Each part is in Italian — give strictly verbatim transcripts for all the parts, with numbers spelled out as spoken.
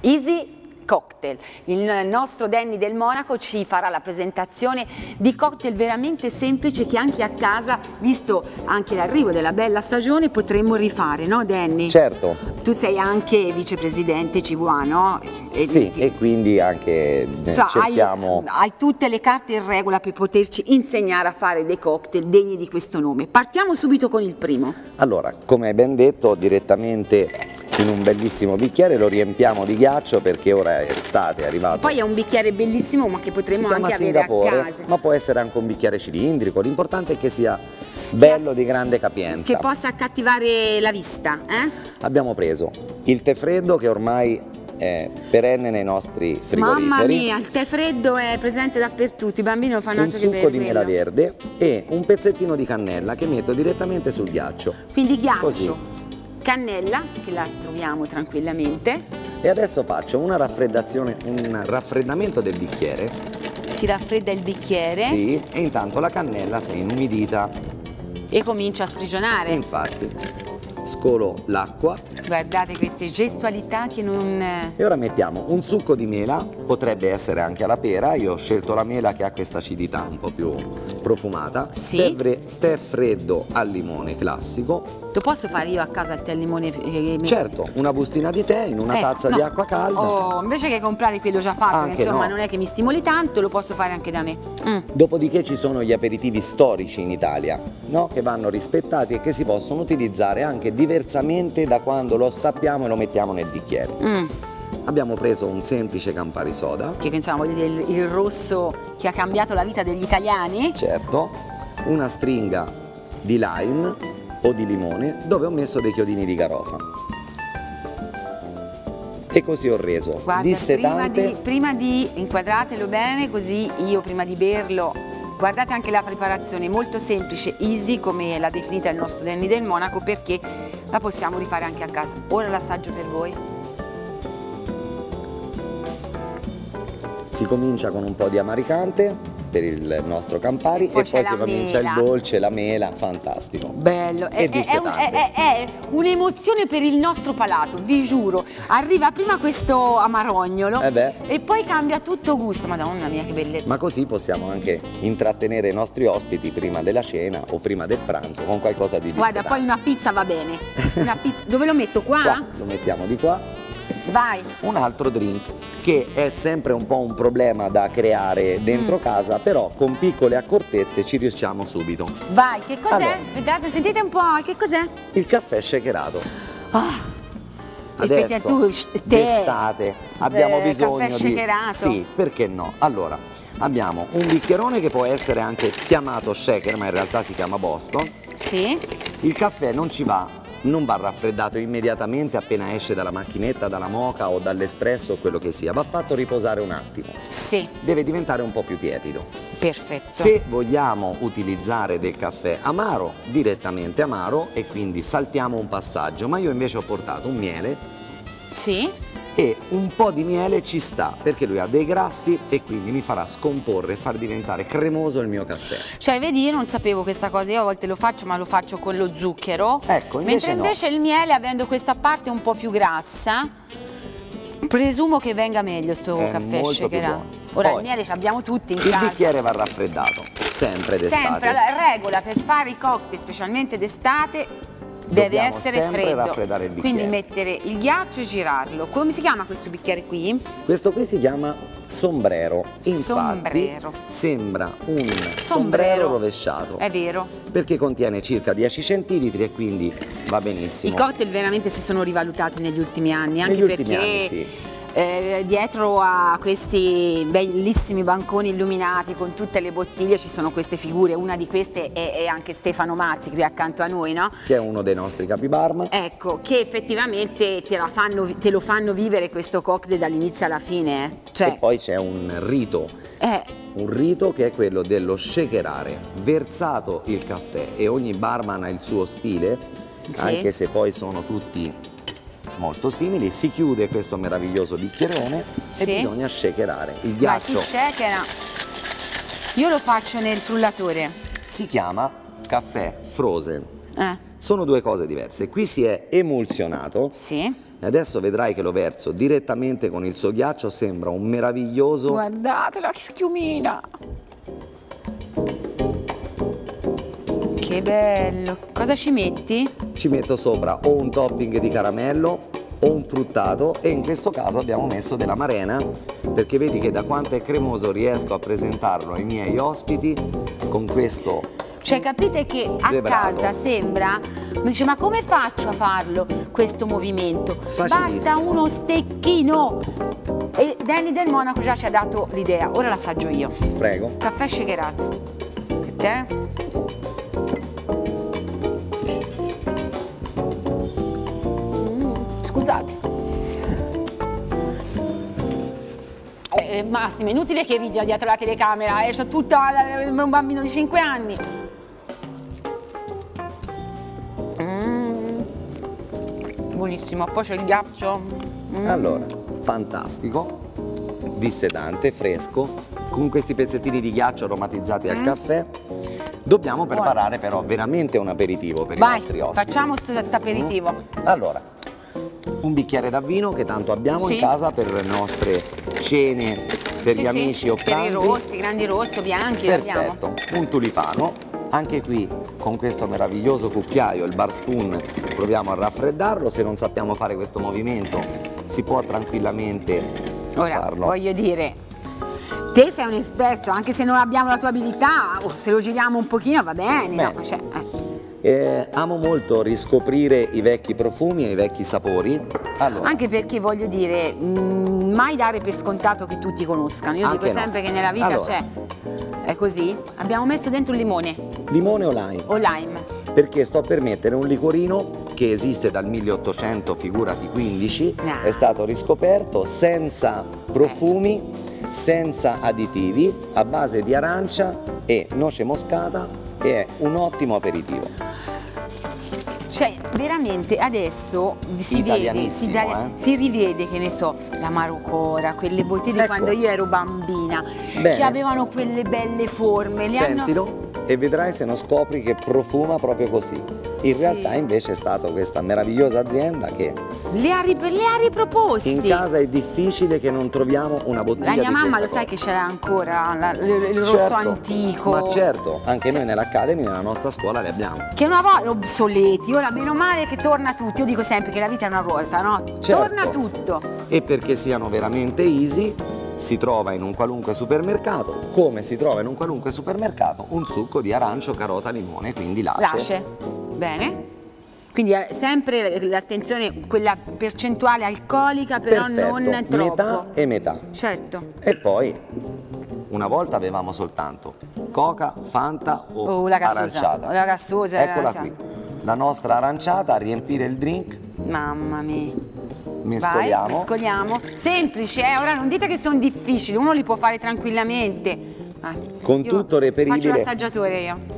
Easy Cocktail. Il nostro Danny del Monaco ci farà la presentazione di cocktail veramente semplici che anche a casa, visto anche l'arrivo della bella stagione, potremmo rifare, no Danny? Certo. Tu sei anche vicepresidente C V A, no? E sì, e quindi anche cioè, cerchiamo... Hai, hai tutte le carte in regola per poterci insegnare a fare dei cocktail degni di questo nome. Partiamo subito con il primo. Allora, come hai ben detto, direttamente in un bellissimo bicchiere lo riempiamo di ghiaccio perché ora è estate, è arrivato. Poi è un bicchiere bellissimo ma che potremmo anche avere Singapore, a casa. Ma può essere anche un bicchiere cilindrico, l'importante è che sia bello, di grande capienza. Che possa accattivare la vista, eh? Abbiamo preso il tè freddo che ormai è perenne nei nostri frigoriferi. Mamma mia, il tè freddo è presente dappertutto, i bambini lo fanno un anche per succo di quello. mela verde e un pezzettino di cannella che metto direttamente sul ghiaccio. Quindi ghiaccio. Così. Cannella, che la troviamo tranquillamente. E adesso faccio una raffreddazione, un raffreddamento del bicchiere. Si raffredda il bicchiere. Sì, e intanto la cannella si è inumidita. E comincia a sprigionare. Infatti, scolo l'acqua. Guardate queste gestualità che non... E ora mettiamo un succo di mela, potrebbe essere anche alla pera, io ho scelto la mela che ha questa acidità un po' più profumata. Sì. Tè, tè freddo al limone classico. Lo posso fare io a casa il tè al limone? Eh, certo, una bustina di tè in una eh, tazza no. di acqua calda. Oh, invece che comprare quello già fatto, Anche che insomma no. non è che mi stimoli tanto, lo posso fare anche da me. Mm. Dopodiché ci sono gli aperitivi storici in Italia, no? Che vanno rispettati e che si possono utilizzare anche diversamente da quando lo stappiamo e lo mettiamo nel bicchiere. Mm. Abbiamo preso un semplice Campari Soda. Che insomma voglio dire il, il rosso che ha cambiato la vita degli italiani. Certo, una stringa di lime o di limone dove ho messo dei chiodini di garofa. E così ho reso Guarda, dissetante. Prima di, prima di inquadratelo bene, così io prima di berlo, guardate anche la preparazione, molto semplice, easy come l'ha definita il nostro Danny del Monaco, perché la possiamo rifare anche a casa. Ora l'assaggio per voi. Si comincia con un po' di amaricante per il nostro Campari poi e poi si la comincia mela. il dolce, la mela, fantastico. Bello, E è, è, un- è, è- è un'emozione per il nostro palato, vi giuro. Arriva prima questo amarognolo Eh beh. e poi cambia tutto gusto, madonna mia che bellezza. Ma così possiamo anche intrattenere i nostri ospiti prima della cena o prima del pranzo con qualcosa di Guarda, dissetante. poi una pizza va bene. Una pizza. Dove lo metto? Qua? Qua, lo mettiamo di qua. Vai. Un altro drink che è sempre un po' un problema da creare dentro Mm. casa, però con piccole accortezze ci riusciamo subito. Vai, che cos'è? Allora. Vedete, sentite un po', che cos'è? Il caffè shakerato. Ah, Adesso, effettivamente tu, sh- tè, d'estate, abbiamo eh, bisogno caffè di... shakerato. Sì, perché no? Allora, abbiamo un bicchierone che può essere anche chiamato shaker, ma in realtà si chiama Boston. Sì. Il caffè non ci va, non va raffreddato immediatamente appena esce dalla macchinetta, dalla moka o dall'espresso o quello che sia, va fatto riposare un attimo. Sì, Deve diventare un po' più tiepido. perfetto. Se vogliamo utilizzare del caffè amaro, direttamente amaro, e quindi saltiamo un passaggio, ma io invece ho portato un miele Sì. e un po' di miele ci sta perché lui ha dei grassi e quindi mi farà scomporre e far diventare cremoso il mio caffè. Cioè, vedi, io non sapevo questa cosa, io a volte lo faccio, ma lo faccio con lo zucchero. Ecco, invece Mentre no. invece il miele, avendo questa parte un po' più grassa, presumo che venga meglio sto È caffè molto più shakerato. buono. Ora Poi, il miele ce l'abbiamo tutti in Il casa. bicchiere va raffreddato, sempre d'estate. Sempre, la regola per fare i cocktail, specialmente d'estate, deve Dobbiamo essere sempre freddo. raffreddare il bicchiere. Quindi mettere il ghiaccio e girarlo. Come si chiama questo bicchiere qui? Questo qui si chiama sombrero, infatti Sombrero. sembra un sombrero, Sombrero. rovesciato, È vero. perché contiene circa dieci centilitri e quindi va I benissimo. cocktail veramente si sono rivalutati negli ultimi anni, anche Negli ultimi perché anni, sì. eh, dietro a questi bellissimi banconi illuminati con tutte le bottiglie ci sono queste figure, una di queste è, è anche Stefano Mazzi qui accanto a noi, no? Che è uno dei nostri capibarman. Ecco, che effettivamente te, la fanno, te lo fanno vivere questo cocktail dall'inizio alla fine, eh. E Cioè, poi c'è un rito, eh, un rito che è quello dello shakerare, versato il caffè, e ogni barman ha il suo stile, Sì. anche se poi sono tutti molto simili. Si chiude questo meraviglioso bicchierone Sì. e bisogna shakerare. Il vai, tu ghiaccio shakera. Io lo faccio nel frullatore. si chiama caffè frozen. Eh, Sono due cose diverse. Qui si è emulsionato, sì. E adesso vedrai che lo verso direttamente con il suo ghiaccio, sembra un meraviglioso... Guardatela che schiumina! Che bello! Cosa ci metti? Ci metto sopra o un topping di caramello o un fruttato, e in questo caso abbiamo messo dell'amarena, perché vedi che da quanto è cremoso riesco a presentarlo ai miei ospiti con questo... Cioè capite che a zebrato. casa sembra, mi dice ma come faccio a farlo questo movimento? Facilissimo. Basta uno stecchino! E Danny del Monaco già ci ha dato l'idea, ora l'assaggio io. Prego. Caffè shakerato. E te? Scusate. Eh, Massimo, è inutile che ridi dietro la telecamera, eh, c'ho tutta un bambino di cinque anni. Mm. Buonissimo, poi c'è il ghiaccio. Mm. Allora, fantastico, dissedante, fresco, con questi pezzettini di ghiaccio aromatizzati al Mm. caffè. Dobbiamo preparare però veramente un aperitivo per Vai, i nostri ospiti. facciamo questo aperitivo. Allora, un bicchiere da vino che tanto abbiamo Sì. in casa per le nostre cene, per Sì, gli sì, amici o per pranzi. i rossi, grandi rossi, bianchi, li abbiamo. Perfetto, un tulipano, anche qui con questo meraviglioso cucchiaio, il bar spoon, proviamo a raffreddarlo. Se non sappiamo fare questo movimento si può tranquillamente Ora, farlo. voglio dire, te sei un esperto, anche se non abbiamo la tua abilità, oh, se lo giriamo un pochino va bene. Bene. No? Cioè, eh. Eh, amo molto riscoprire i vecchi profumi e i vecchi sapori. Allora, Anche perché voglio dire, mh, mai dare per scontato che tutti conoscano. Io Anche dico no. sempre che nella vita Allora. c'è. È così? Abbiamo messo dentro il limone limone o lime? o lime. Perché sto per mettere un liquorino che esiste dal milleottocento, figurati quindici, No. è stato riscoperto senza profumi, senza additivi, a base di arancia e noce moscata, e è un ottimo aperitivo. Cioè, veramente adesso si vede, si, Italianissimo, da- eh? si rivede, che ne so, la Marocora, quelle bottiglie di Ecco. quando io ero bambina, Bene. che avevano quelle belle forme. Le hanno... Sentilo e vedrai se non scopri che profuma proprio così. In Sì. realtà invece è stata questa meravigliosa azienda che Le ha, rip- le ha riproposti. in casa è difficile che non troviamo una bottiglia La mia di mamma questa lo sai cosa. che c'era ancora, la- il, il rosso Certo, antico. Ma certo, anche noi nell'Academy, nella nostra scuola le abbiamo. Che una volta obsoleti, ora meno male che torna tutto. Io dico sempre che la vita è una ruota, no? Certo. Torna tutto. E perché siano veramente easy, si trova in un qualunque supermercato, come si trova in un qualunque supermercato, un succo di arancio, carota, limone, quindi lace. Lasce. Bene. Quindi eh, sempre l'attenzione, quella percentuale alcolica, però Perfetto, non troppo. metà e metà. Certo. E poi, una volta avevamo soltanto Coca, Fanta o O la gassosa, aranciata. o la gassosa e Eccola l'aranciata. qui, la nostra aranciata a riempire il drink, Mamma mia. mescoliamo. Vai, mescoliamo. Semplice, eh? Ora non dite che sono difficili, uno li può fare tranquillamente. Ah, Con io tutto reperibile. Faccio l'assaggiatore io.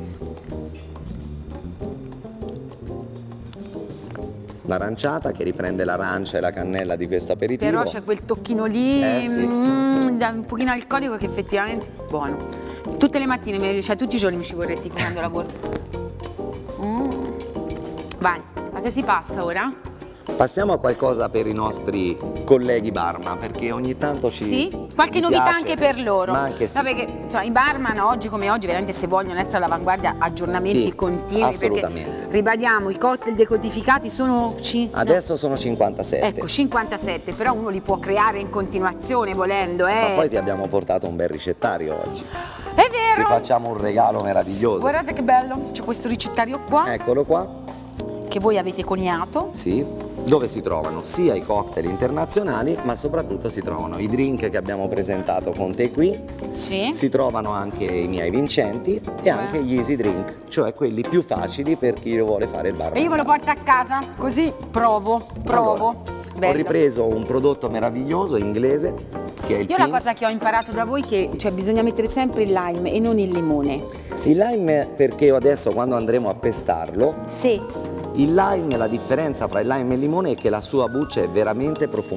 L'aranciata che riprende l'arancia e la cannella di questo aperitivo. Però c'è quel tocchino lì, Eh, sì. mm, da- un pochino alcolico che effettivamente è buono. Tutte le mattine, mi- cioè tutti i giorni mi ci vorresti quando lavoro. Mm. Vai, a che si passa ora? Passiamo a qualcosa per i nostri colleghi barman, perché ogni tanto ci Sì? Qualche ci novità piace, anche per loro. Ma anche sì. No, perché cioè, i barman oggi come oggi veramente se vogliono essere all'avanguardia, aggiornamenti Sì, continui. assolutamente. Perché ribadiamo, i cocktail decodificati sono ci- no. Adesso sono cinquantasette. Ecco, cinquantasette, però uno li può creare in continuazione volendo, eh. Ma poi ti abbiamo portato un bel ricettario oggi. È Ti vero! facciamo un regalo meraviglioso. Guardate che bello, c'è questo ricettario qua Eccolo qua. che voi avete coniato. Sì. Dove si trovano sia i cocktail internazionali, ma soprattutto si trovano i drink che abbiamo presentato con te qui. Sì. Si trovano anche i miei vincenti e anche gli easy drink, cioè quelli più facili per chi vuole fare il bar. E io ve lo porto a casa, così provo, provo. Allora, ho Bello. ripreso un prodotto meraviglioso inglese che è il Io la Pins. cosa che ho imparato da voi è che cioè, bisogna mettere sempre il lime e non il limone. Il lime perché adesso quando andremo a pestarlo, Sì. il lime, la differenza fra il lime e il limone è che la sua buccia è veramente profumata.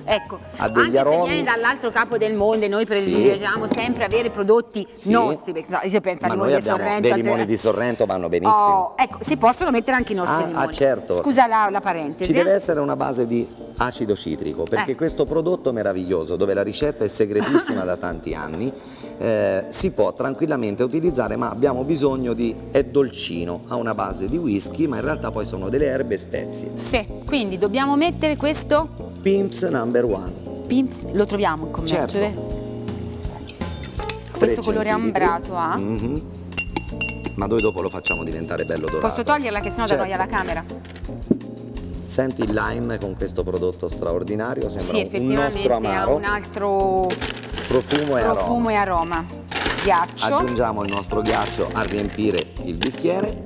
Ecco, ha degli anche aromi. se viene dall'altro capo del mondo e noi privilegiamo sì. sempre avere prodotti sì. nostri, perché io penso a ma limoni noi di abbiamo Sorrento, dei altre- limoni di Sorrento vanno benissimo. Oh, ecco, si possono mettere anche i nostri Ah, limoni. ah, certo. Scusa la, la parentesi. Ci deve eh. essere una base di acido citrico, perché Eh. questo prodotto meraviglioso, dove la ricetta è segretissima da tanti anni, eh, si può tranquillamente utilizzare, ma abbiamo bisogno di, è dolcino, ha una base di whisky, ma in realtà poi sono delle erbe e spezie. Sì, quindi dobbiamo mettere questo Pimps number one. Pimps, lo troviamo in commercio, Certo. vero? Questo colore ambrato ha. Mm-hmm. Ma noi dopo lo facciamo diventare bello dorato. Posso toglierla che sennò Certo. da toglie la camera? Senti il lime con questo prodotto straordinario, sembra Sì, un effettivamente nostro ha amaro, un altro profumo e profumo aroma. e aroma. Ghiaccio. Aggiungiamo il nostro ghiaccio a riempire il bicchiere.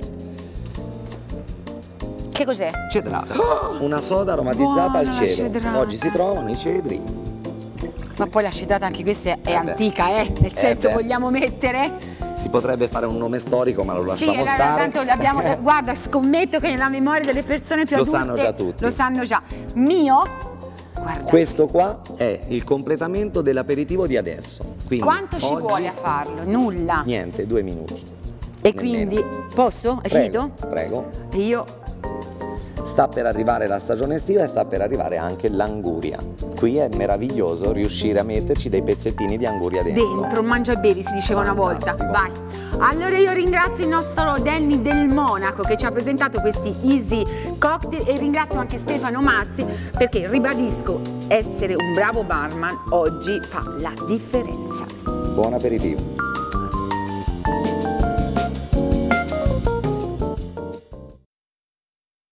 Che cos'è? Cedrata, una soda aromatizzata Buona al la cedro. cedrata. Oggi si trovano i cedri. Ma poi la cedrata anche questa è, è Eh beh. antica, eh? Nel Eh senso beh. vogliamo mettere? Si potrebbe fare un nome storico, ma lo Sì, lasciamo la- stare. tanto l'abbiamo. Guarda, scommetto che nella memoria delle persone più Lo adulte sanno già tutti. lo sanno già. Mio? Guarda. Questo qua è il completamento dell'aperitivo di adesso. Quindi Quanto ci oggi, vuole a farlo? Nulla. Niente, due minuti. E nemmeno. quindi posso? Hai Prego, finito? prego. Io Sta per arrivare la stagione estiva e sta per arrivare anche l'anguria. Qui è meraviglioso riuscire a metterci dei pezzettini di anguria dentro. dentro, mangia e bevi si diceva una volta. Fantastico. Vai. Allora io ringrazio il nostro Danny del Monaco che ci ha presentato questi easy cocktail e ringrazio anche Stefano Mazzi perché ribadisco, essere un bravo barman oggi fa la differenza. Buon aperitivo.